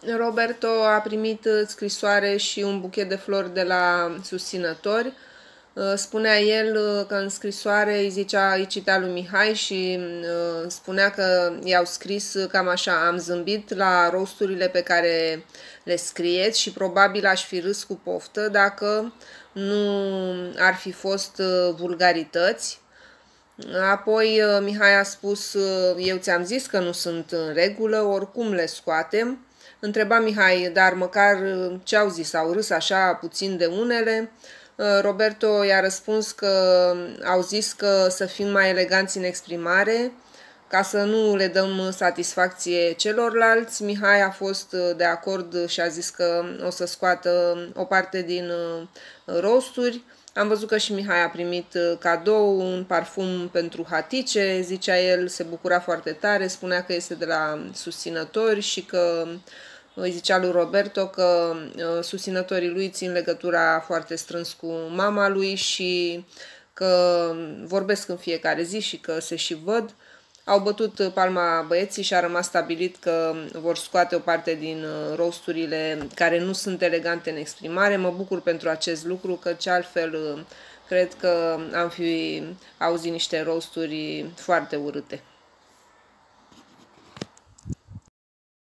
Roberto a primit scrisoare și un buchet de flori de la susținători. Spunea el că în scrisoare îi citea lui Mihai și spunea că i-au scris cam așa: am zâmbit la rosturile pe care le scrieți și probabil aș fi râs cu poftă dacă nu ar fi fost vulgarități. Apoi Mihai a spus: eu ți-am zis că nu sunt în regulă, oricum le scoatem. Întreba Mihai: dar măcar ce au zis, au râs așa puțin de unele? Roberto i-a răspuns că au zis că să fim mai eleganți în exprimare, ca să nu le dăm satisfacție celorlalți. Mihai a fost de acord și a zis că o să scoată o parte din rosturi. Am văzut că și Mihai a primit cadou un parfum pentru Hatice, zicea el, se bucura foarte tare, spunea că este de la susținători și că îi zicea lui Roberto că susținătorii lui țin legătura foarte strâns cu mama lui și că vorbesc în fiecare zi și că se și văd. Au bătut palma băieții și a rămas stabilit că vor scoate o parte din rosturile care nu sunt elegante în exprimare. Mă bucur pentru acest lucru, căci altfel cred că am fi auzit niște rosturi foarte urâte.